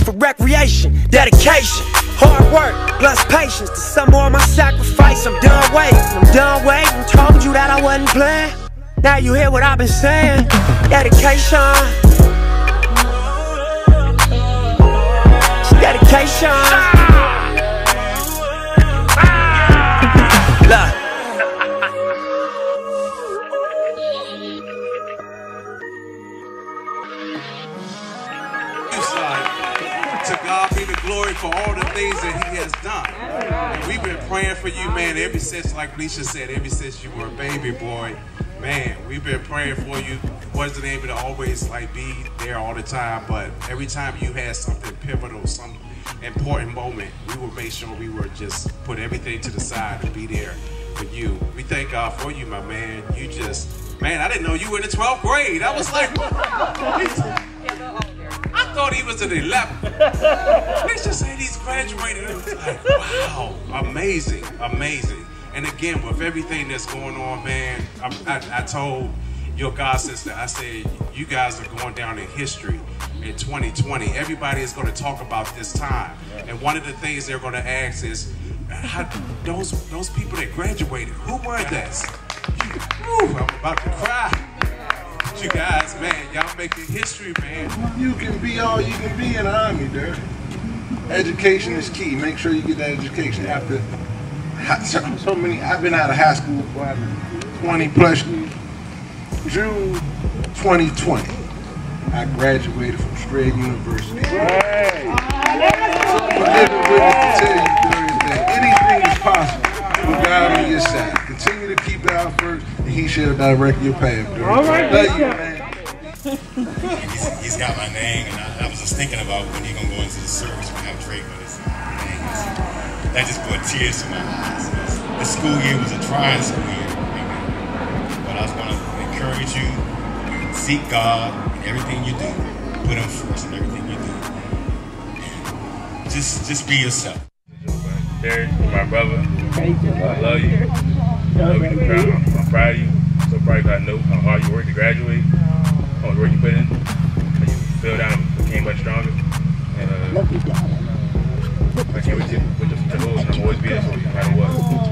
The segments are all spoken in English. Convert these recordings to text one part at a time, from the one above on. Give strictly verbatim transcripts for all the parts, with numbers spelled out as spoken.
for recreation, dedication, hard work, plus patience. To some more of my sacrifice, I'm done waiting, I'm done waiting. Told you that I wasn't playing. Now you hear what I've been saying. Dedication, dedication. Look. To God be the glory for all the things that He has done. And we've been praying for you, man, ever since, like Alicia said, ever since you were a baby boy. Man, we've been praying for you. Wasn't able to always like be there all the time, but every time you had something pivotal, some important moment, we would make sure we were just put everything to the side and be there for you. We thank God for you, my man. You just, man, I didn't know you were in the twelfth grade. I was like, I thought he was in the eleventh. Let's just say he's graduated. It was like, wow, amazing, amazing. And again, with everything that's going on, man, I, I, I told your god sister, I said, you guys are going down in history in twenty twenty. Everybody is going to talk about this time. And one of the things they're going to ask is, how, those, those people that graduated, who were this? Whew, I'm about to cry. You guys, man, y'all making history, man. You can be all you can be in the Army, Dirk. Education is key. Make sure you get that education. After so, so many, I've been out of high school for twenty plus years. June twenty twenty, I graduated from Strayed University. Hey. So I'm a living witness to tell you, Dirk, that anything is possible with God on your side. Continue to keep God first, and He shall direct your path. All right, love you, man. he's, he's got my name, and I, I was just thinking about when he's gonna go into the service and have Drake with his name. That just brought tears to my eyes. The school year was a trying school year, but I was gonna encourage you: seek God in everything you do, put Him first in everything you do. Just, just be yourself. Derek, my brother, I love you. I love you. I'm, I'm proud of you. I'm so proud I know how hard you worked to graduate, how much work you put in, how you fell down and became much stronger. And uh, I can't wait to with your future goals, and I'm always be there for you, no matter what.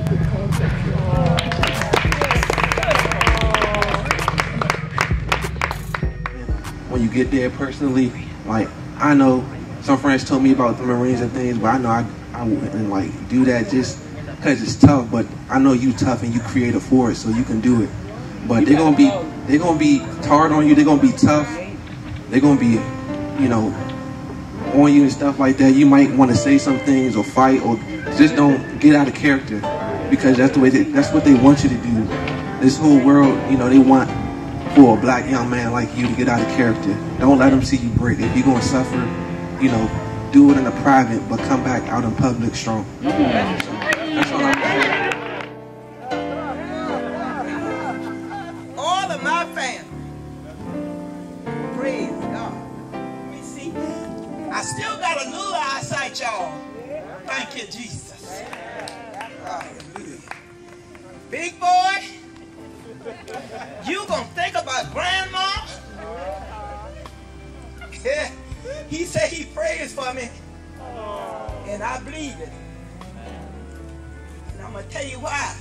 When you get there personally, like I know some friends told me about the Marines and things, but I know I, I wouldn't like do that just because it's tough. But I know you tough and you creative for it, so you can do it. But they're gonna be they're gonna be hard on you. They're gonna be tough. They're gonna be, you know, on you and stuff like that. You might want to say some things or fight or just don't get out of character, because that's the way they, that's what they want you to do. This whole world, you know, they want for a black young man like you to get out of character. Don't let them see you break. If you're gonna suffer, you know, do it in a private, but come back out in public strong. That's all I'm saying. All of my family, praise God. Let me see. I still got a little eyesight, y'all. Thank you, Jesus. Hallelujah. Big boy, you gonna think about grandma? Yeah. He said he prays for me, and I believe it. And I'm going to tell you why.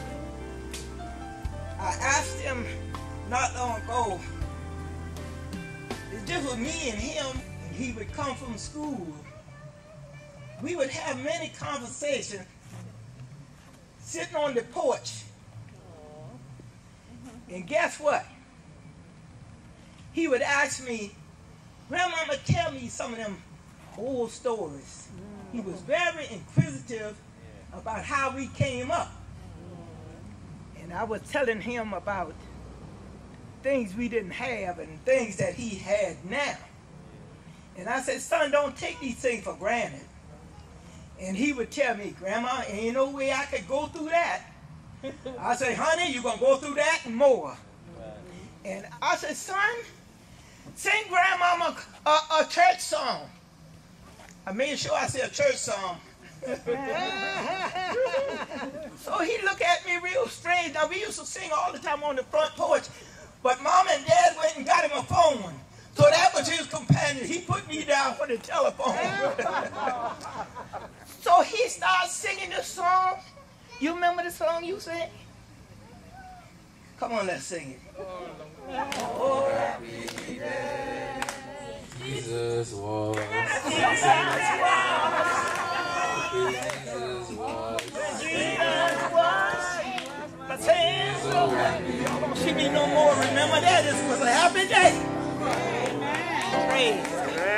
I asked him not long ago, it's just with me and him, and he would come from school. We would have many conversations sitting on the porch. And guess what? He would ask me, Grandmama, tell me some of them old stories. He was very inquisitive about how we came up. And I was telling him about things we didn't have and things that he had now. And I said, son, don't take these things for granted. And he would tell me, Grandma, ain't no way I could go through that. I said, honey, you're going to go through that and more. And I said, son, sing Grandmama a, a church song. I made sure I said a church song. So he looked at me real strange. Now, we used to sing all the time on the front porch, but Mom and Dad went and got him a phone. So that was his companion. He put me down for the telephone. So he started singing this song. You remember the song you sang? Come on, let's sing it. Oh, happy day. Jesus was. Jesus was. Jesus was. My hands so happy. Y'all don't see me no more. Remember that? This was a happy day. Praise.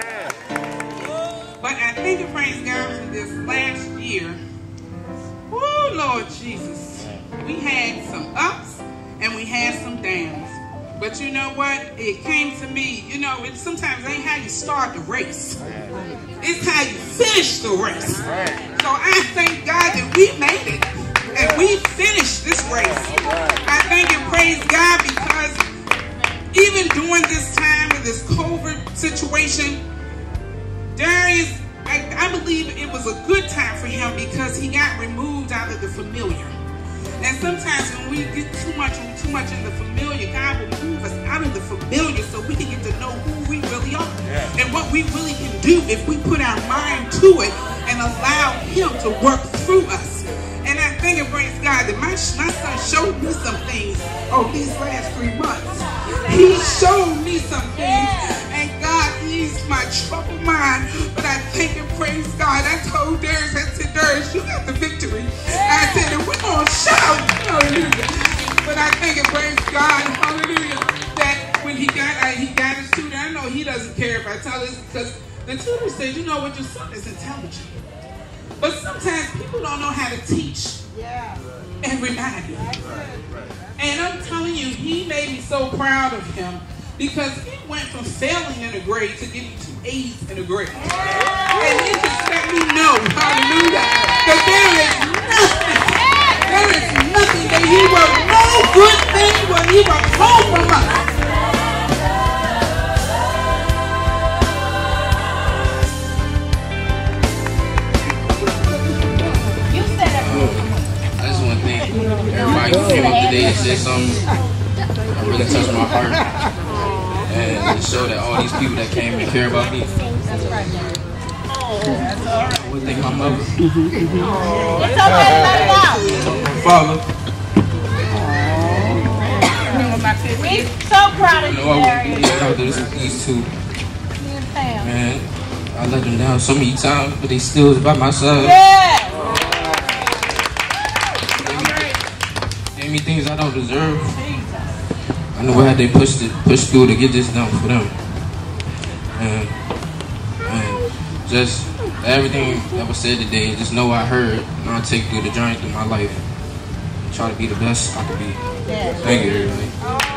But I think and praise God for this last year. Oh, Lord Jesus. We had some ups and we had some downs. But you know what? It came to me, you know, it sometimes ain't how you start the race. It's how you finish the race. So I thank God that we made it. And we finished this race. I thank and praise God because even during this time of this COVID situation, Darius, I, I believe it was a good time for him because he got removed out of the familiar. And sometimes when we get too much too much in the familiar, God will move us out of the familiar so we can get to know who we really are. Yeah. And what we really can do if we put our mind to it and allow him to work through us. And I think and praise God that my, my son showed me some things over these last three months. He showed me some things, and God eased my troubled mind. But I thank and praise God. I told Darius, I said, Darius, you got the victory. I said, and we're going to shout. Hallelujah. But I thank and praise God, hallelujah, that when he got uh, he got his tutor, I know he doesn't care if I tell this because the tutor said, you know what, your son is intelligent. But sometimes people don't know how to teach and remind you. And I'm telling you, he made me so proud of him because he went from failing in a grade to getting two A's in a grade. And he just let me know, hallelujah, that there is nothing, there is nothing that he will, no good thing will he withhold from us. Everybody who came up today and said something that really touched my heart, and to show that all these people that came and care about me. I would thank my mother. It's okay to let it out. My father. We're so proud of you, Darius. Yeah, I do these two. Man, I let them down so many times, but they still was by my side. Yeah. Me things I don't deserve. I know how they pushed it, pushed through to get this done for them. And, and just everything that was said today, just know I heard, and I'll take through the journey through my life. Try to be the best I can be. Thank you, everybody.